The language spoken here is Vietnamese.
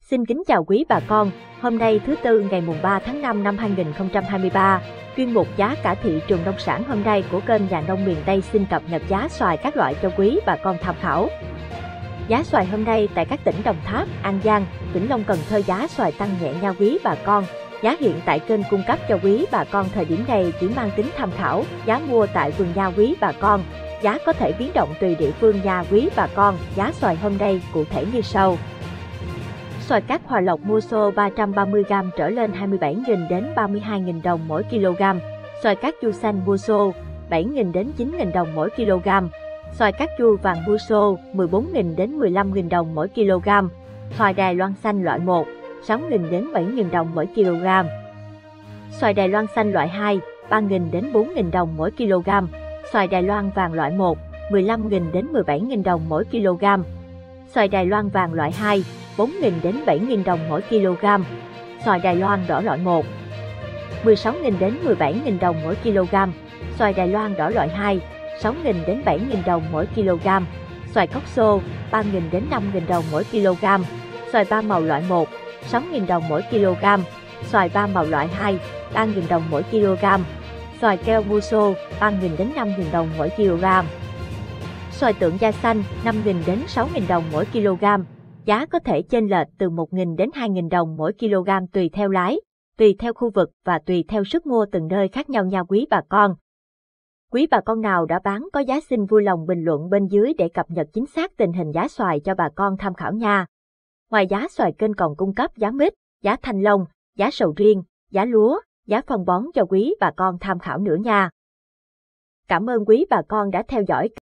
Xin kính chào quý bà con, hôm nay thứ Tư ngày mùng 3 tháng 5 năm 2023, chuyên mục giá cả thị trường nông sản hôm nay của kênh Nhà nông miền Tây xin cập nhật giá xoài các loại cho quý bà con tham khảo. Giá xoài hôm nay tại các tỉnh Đồng Tháp, An Giang, Vĩnh Long, Cần Thơ giá xoài tăng nhẹ nha quý bà con. Giá hiện tại kênh cung cấp cho quý bà con thời điểm này chỉ mang tính tham khảo, giá mua tại vườn nha quý bà con. Giá có thể biến động tùy địa phương nha quý bà con, giá xoài hôm nay cụ thể như sau. Xoài cát Hòa Lộc mua xô 330g trở lên 27.000 đến 32.000 đồng mỗi kg. Xoài cát chua xanh mua xô 7.000 đến 9.000 đồng mỗi kg. Xoài cát chua vàng mua xô 14.000 đến 15.000 đồng mỗi kg. Xoài Đài Loan xanh loại 1 6.000 đến 7.000 đồng mỗi kg. Xoài Đài Loan xanh loại 2 3.000 đến 4.000 đồng mỗi kg. Xoài Đài Loan vàng loại 1 15.000 đến 17.000 đồng mỗi kg. Xoài Đài Loan vàng loại 2 4.000 đến 7.000 đồng mỗi kg. Xoài Đài Loan đỏ loại 1 16.000 đến 17.000 đồng mỗi kg. Xoài Đài Loan đỏ loại 2 6.000 đến 7.000 đồng mỗi kg. Xoài cốc xô 3.000 đến 5.000 đồng mỗi kg. Xoài ba màu loại 1 6.000 đồng mỗi kg. Xoài ba màu loại 2 3.000 đồng mỗi kg. Xoài keo mua xô 3.000 đến 5.000 đồng mỗi kg. Xoài tượng da xanh 5.000 đến 6.000 đồng mỗi kg. Giá có thể chênh lệch từ 1.000 đến 2.000 đồng mỗi kg tùy theo lái, tùy theo khu vực và tùy theo sức mua từng nơi khác nhau nha quý bà con. Quý bà con nào đã bán có giá xin vui lòng bình luận bên dưới để cập nhật chính xác tình hình giá xoài cho bà con tham khảo nha. Ngoài giá xoài kênh còn cung cấp giá mít, giá thanh long, giá sầu riêng, giá lúa, giá phân bón cho quý bà con tham khảo nữa nha. Cảm ơn quý bà con đã theo dõi.